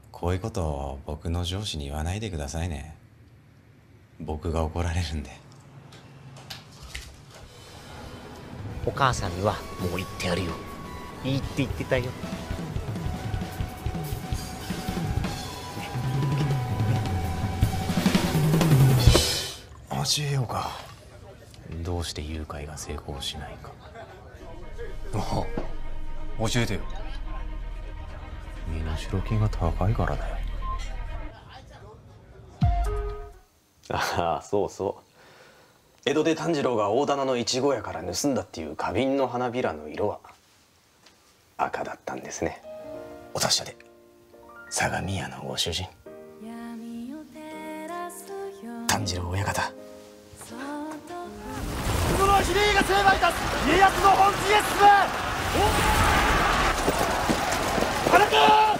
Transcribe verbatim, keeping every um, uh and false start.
こういうことを僕の上司に言わないでくださいね。僕が怒られるんで。 お母さんにはもう言ってやるよ。いいって言ってたよ。 教えようか。 どうして誘拐が成功しないか。 ああ、教えてよ。 身代金が高いからだよ。 ああ、そうそう。江戸で炭治郎が大棚の一号屋から盗んだっていう花瓶の花びらの色は赤だったんですね。 お達者で相模屋のご主人炭治郎親方。 この比例が成敗いたす家康の本陣へ進め。田中